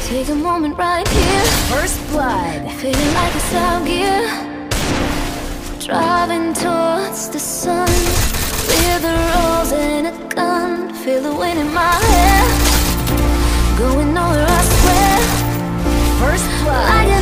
Take a moment right here. First blood. Feeling like it's out gear. Driving towards the sun with a rose and a gun. Feel the wind in my hair. Going nowhere, I swear. First blood. Like